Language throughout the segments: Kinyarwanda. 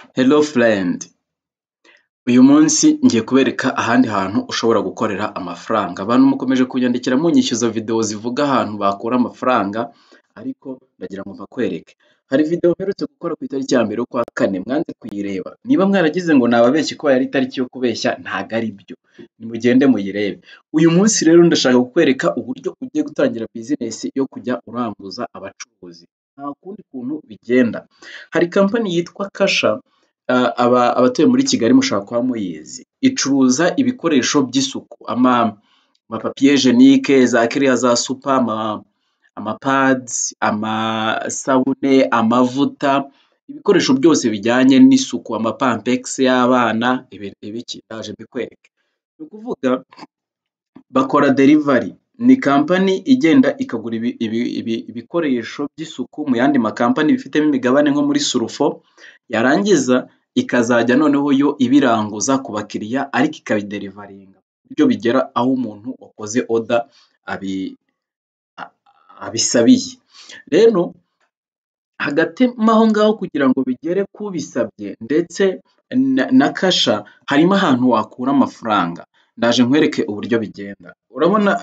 Hello friend, uyu munsi ngiye kubereka ahandi hantu ushobora gukorera amafaranga. Abantu mukomeje kunyandikira munyishyuza video zivuga ahantu bakura amafaranga, ariko ndagira ngo mpakwereke. Hari video mperutse gukora ku itariki ya mbere y'ukwa kane, mwanze kuyireba. Niba mwaragize ngo nababeshye ko yari itariki yo kubeshya, ntago ari byo. Nimugende muyirebe. Uyu munsi rero ndashaka kukwereka uburyo ugiye gutangira business yo kujya uranguza abacuruzi. Nta kundi kuntu bigenda. Hari company yitwa Kasha, abatuye muri Kigali mushobora kuba muyizi. Icuruza ibikoresho by'isuku, amapapiye jenike, za kiriya za super, amapads, amasabune, amavuta, ibikoresho byose bijyanye n'isuku, amapampex y'abana, ibiki ndaje mbikwereke. Ni ukuvuga bakora delivery, ni company igenda ikagura ibikoresho by'isuku mu yandi makampani bifitemo imigabane nko muri surufo, yarangiza ikazajya noneho yo ibiranguza ku bakiriya ariko ikabiderivaringa ibyo bigera aho umuntu wakoze order abisabiye. Rero hagati aho ngaho kugira ngo bigere kubisabye ndetse na Kasha, harimo ahantu wakura amafaranga. Ndaje nkwereke uburyo bigenda. Urabona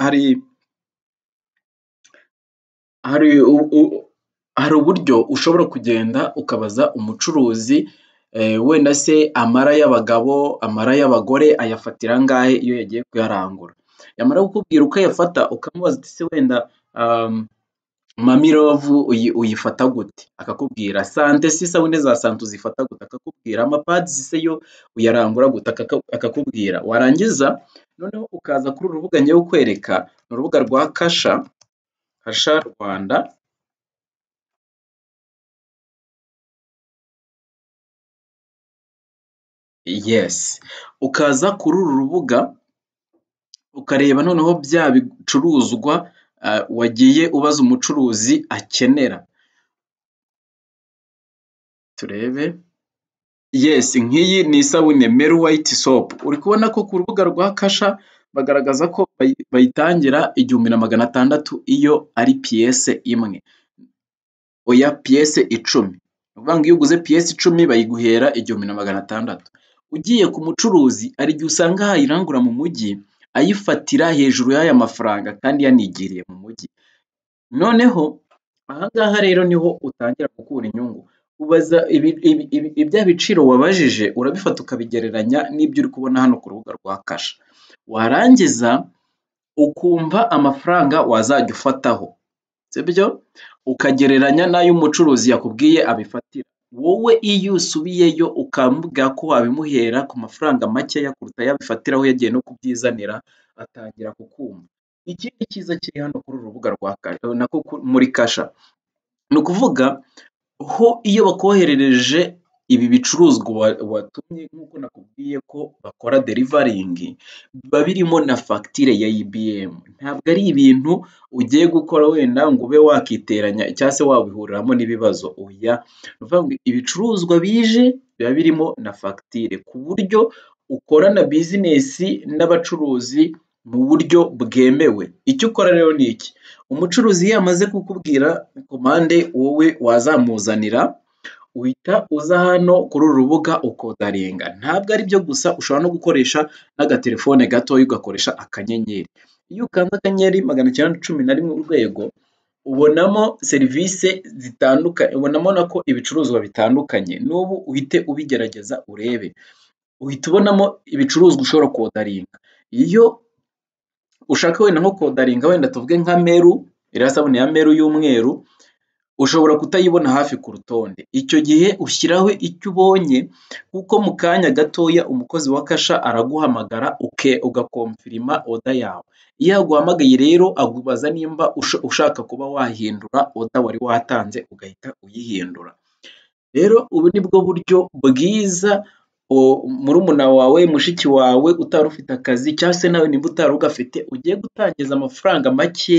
hari uburyo ushobora kugenda ukabaza umucuruzi, wenda se amara y'abagabo, amara y'abagore ayafatira angahe iyo yagiye kuyarangura. Yamara kukubwira uko ayafata ukamubaza uti se wenda mami love uyifata gute? Akakubwira sante se isabune za sante uzifata gute? Akakubwira amapads se yo uyarangura gute? Akakubwira. Warangiza noneho ukaza kuri uru rubuga ngiye kukwereka, ni urubuga rwa Kasha Rwanda. Yes, ukaza kuri uru rubuga ukareba noneho bya bicuruzwa wagiye ubaza umucuruzi akenera. Turebe. Yes, nk'iyi ni isabune Mary White soap. Uri kubona ko ku rubuga rwa Kasha bagaragaza ko bayitangira 1600 iyo ari piyese imwe. Oya, piyese 10. Uvuga ngo iyo uguze piyese 10 bayiguhera 1600. Ugiye ku mucuruzi ari igihe usanga hayirangura mu mujyi ayifatira hejuru y'aya mafaranga kandi yanigiriye mu mujyi. Noneho ahangaha rero niho utangira gukura inyungu. Ubaza ibya biciro wabajije urabifata ukabigereranya n'ibyo uri kubona hano ku rubuga rwa Kasha. Warangiza ukumva amafaranga wazajya ufataho, sibyo? Ukagereranya n'ayo umucuruzi yakubwiye abifatira. Wowe iyo usubiyeyo ukamubwira ko wabimuhera ku mafaranga makeya kuruta yabifatiraho yagiye no kubyizanira, atangira kukumva. Ikindi cyiza kiri hano kuri uru rubuga rwa Kasha nako muri Kasha, ni ukuvuga ho iyo bakoherereje ibi bicuruzwa watumye, nk'uko nakubwiye ko bakora delivering, biba birimo na fagitire ya IBM. Ntabwo ari ibintu ugiye gukora wenda ngo ube wakiteranya cyangwa se wabihuriramo n'ibibazo. Oya, ni ukuvuga ngo ibicuruzwa bije biba birimo na fagitire ku buryo ukorana business n'abacuruzi mu buryo bwemewe. Icyo ukora rero ni iki? Umucuruzi iyo yamaze kukubwira komande wowe wazamuzanira, uhita uza hano kuri uru rubuga ukodaringa. Ntabwo ari byo gusa, ushobora no gukoresha n'agatelefone gatoya ugakoresha akanyenyeri. Iyo ukanze akanyenyeri 911 urwego, ubonamo serivisi zitandukanye, ubonamo nako ibicuruzwa bitandukanye. N'ubu uhite ubigerageza urebe. Uhita ubonamo ibicuruzwa ushobora kodaringa. Iyo ushaka wenda nko kodaringa, wenda tuvuge nka Meru, iriya sabune ya Meru y'umweru, ushobora kutayibona hafi ku rutonde. Icyo gihe ushyiraho icyo ubonye, kuko mu kanya gatoya umukozi wa Kasha araguhamagara ugakonfirima order yawe. Iyo yaguhamagaye rero agubaza nimba ushaka kuba wahindura order wari watanze, ugahita uyihindura. Rero ubu ni bwo buryo bwiza murumuna wawe, mushiki wawe utari ufite akazi cyangwa se nawe nimba utari ugafite, ugiye gutangiza amafaranga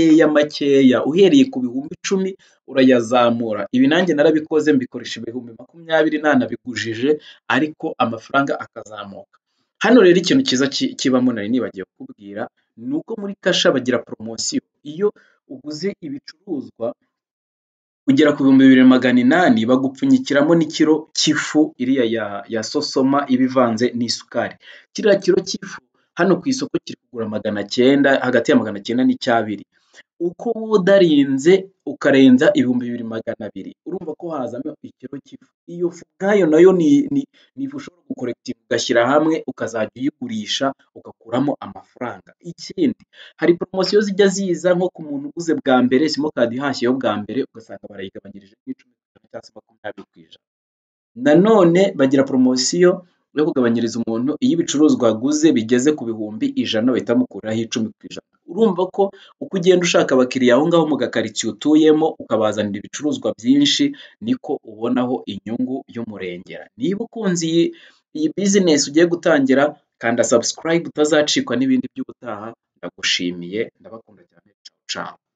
makeya uhereye ku bihumbi 10 urayazamura. Ibi nanjye narabikoze, mbikoresha ibihumbi 20 ntanabigujije, ariko amafaranga akazamuka. Hano rero ikintu cyiza kibamo nari nibagiye kukubwira, ni uko muri Kasha bagira poromosiyo. Iyo uguze ibicuruzwa ugera ku 2,800 bagupfunyikiramo n'ikiro cy'ifu iriya ya sosoma iba ivanze n'isukari. Kiriya kiro cy'ifu hano ku isoko kiri kugura 900, hagati ya 900 n'2,000. Uko wowe udarinze ukarenza 2,200 urumva ko hazamo ikiro cy'ifu. Iyo fu ubwayo nayo ni ifu ushobora gukorekitinga ugashyira hamwe ukazajya uyigurisha ugakuramo amafaranga. Ikindi hari poromosiyo zijya ziza nko ku muntu uguze bwa mbere simukadi ihashyeho bwa mbere ugasanga barayigabanyirije nk'icumi cyangwa se 20%. Nanone bagira poromosiyo yo kugabanyiriza umuntu iyo ibicuruzwa aguze bigeze ku 100 bahita bamukuraho 10%. Urumva ko uko ugenda ushaka abakiriya aho ngaho mu gakaritsiye utuyemo ukabazanira ibicuruzwa byinshi niko ubonaho inyungu y'umurengera. Niba ukunze iyi business ugiye gutangira kanda subscribe utazacikwa n'ibindi by'ubutaha. Ndagushimiye, ndabakunda cyane. Ciao ciao.